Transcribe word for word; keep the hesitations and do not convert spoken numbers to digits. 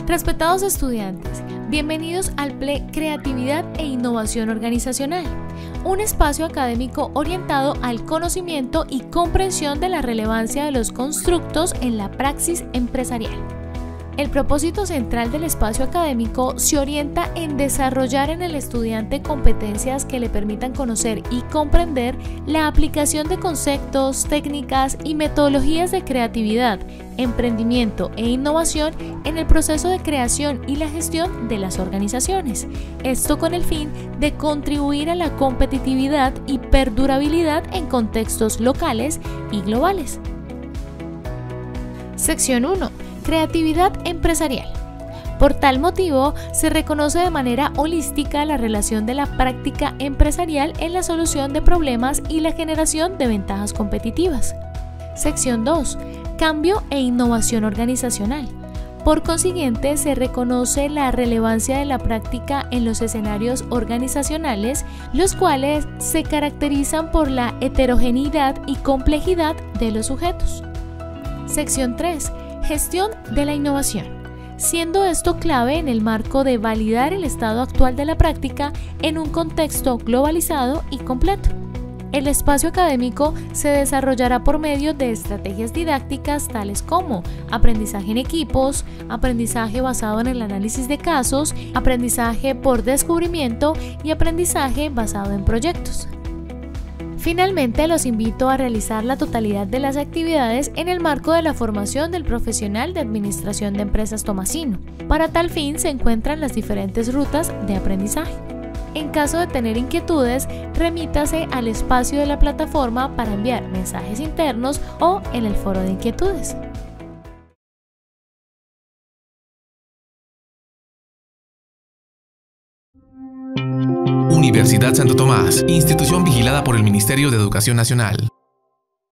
Respetados estudiantes, bienvenidos al P L E Creatividad e Innovación Organizacional, un espacio académico orientado al conocimiento y comprensión de la relevancia de los constructos en la praxis empresarial. El propósito central del espacio académico se orienta en desarrollar en el estudiante competencias que le permitan conocer y comprender la aplicación de conceptos, técnicas y metodologías de creatividad, emprendimiento e innovación en el proceso de creación y la gestión de las organizaciones. Esto con el fin de contribuir a la competitividad y perdurabilidad en contextos locales y globales. Sección uno. Creatividad empresarial. Por tal motivo, se reconoce de manera holística la relación de la práctica empresarial en la solución de problemas y la generación de ventajas competitivas. Sección dos. Cambio e innovación organizacional. Por consiguiente, se reconoce la relevancia de la práctica en los escenarios organizacionales, los cuales se caracterizan por la heterogeneidad y complejidad de los sujetos. Sección tres. Gestión de la innovación, siendo esto clave en el marco de validar el estado actual de la práctica en un contexto globalizado y completo. El espacio académico se desarrollará por medio de estrategias didácticas tales como aprendizaje en equipos, aprendizaje basado en el análisis de casos, aprendizaje por descubrimiento y aprendizaje basado en proyectos. Finalmente, los invito a realizar la totalidad de las actividades en el marco de la formación del profesional de Administración de Empresas Tomasino. Para tal fin se encuentran las diferentes rutas de aprendizaje. En caso de tener inquietudes, remítase al espacio de la plataforma para enviar mensajes internos o en el foro de inquietudes. Universidad Santo Tomás, institución vigilada por el Ministerio de Educación Nacional.